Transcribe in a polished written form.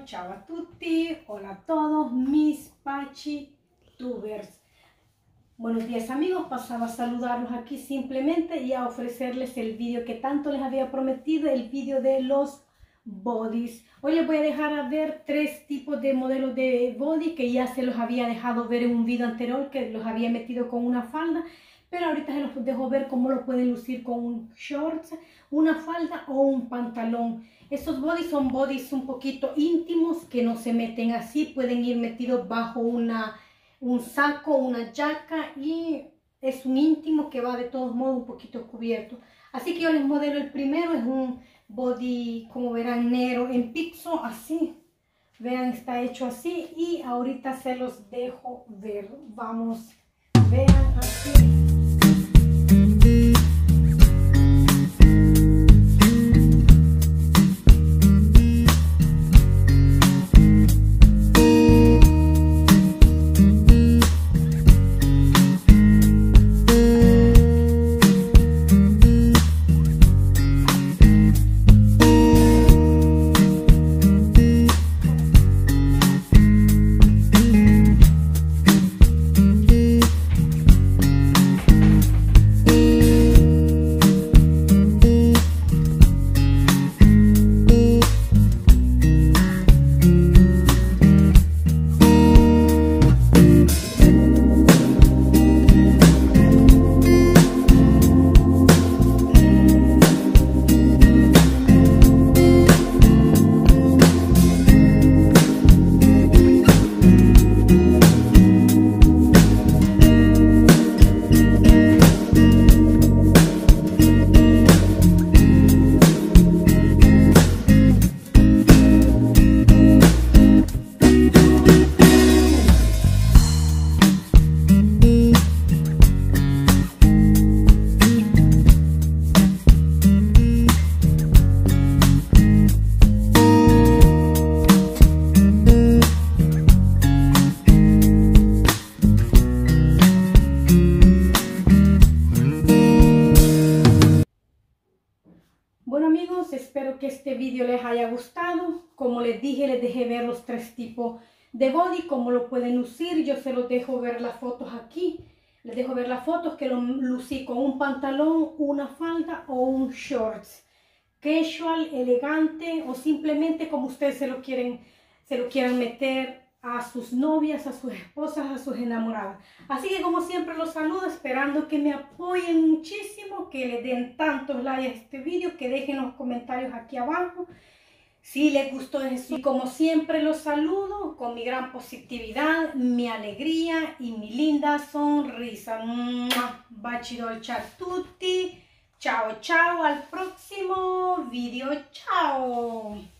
ciao a tutti, hola a todos mis pachitubers. Buenos días amigos, pasaba a saludarlos aquí simplemente y a ofrecerles el vídeo que tanto les había prometido, el vídeo de los bodies. Hoy les voy a dejar a ver tres tipos de modelos de body que ya se los había dejado ver en un vídeo anterior que los había metido con una falda, pero ahorita se los dejo ver cómo lo pueden lucir con un shorts, una falda o un pantalón. Estos bodies son bodies un poquito íntimos que no se meten así, pueden ir metidos bajo un saco, una jaca, y es un íntimo que va de todos modos un poquito cubierto. Así que yo les modelo el primero, es un body, como verán, negro en pixo, así. Vean, está hecho así y ahorita se los dejo ver. Vamos, vean así. Bueno amigos, espero que este vídeo les haya gustado. Como les dije, les dejé ver los tres tipos de body, cómo lo pueden lucir. Yo se los dejo ver las fotos aquí. Les dejo ver las fotos que lo lucí con un pantalón, una falda o un shorts. Casual, elegante o simplemente como ustedes se lo quieran meter a sus novias, a sus esposas, a sus enamoradas. Así que como siempre los saludo esperando que me apoyen muchísimo, que le den tantos likes a este vídeo, que dejen los comentarios aquí abajo si les gustó eso. Y como siempre los saludo con mi gran positividad, mi alegría y mi linda sonrisa. Baci dolci a tutti. Ciao ciao, al próximo video. Ciao.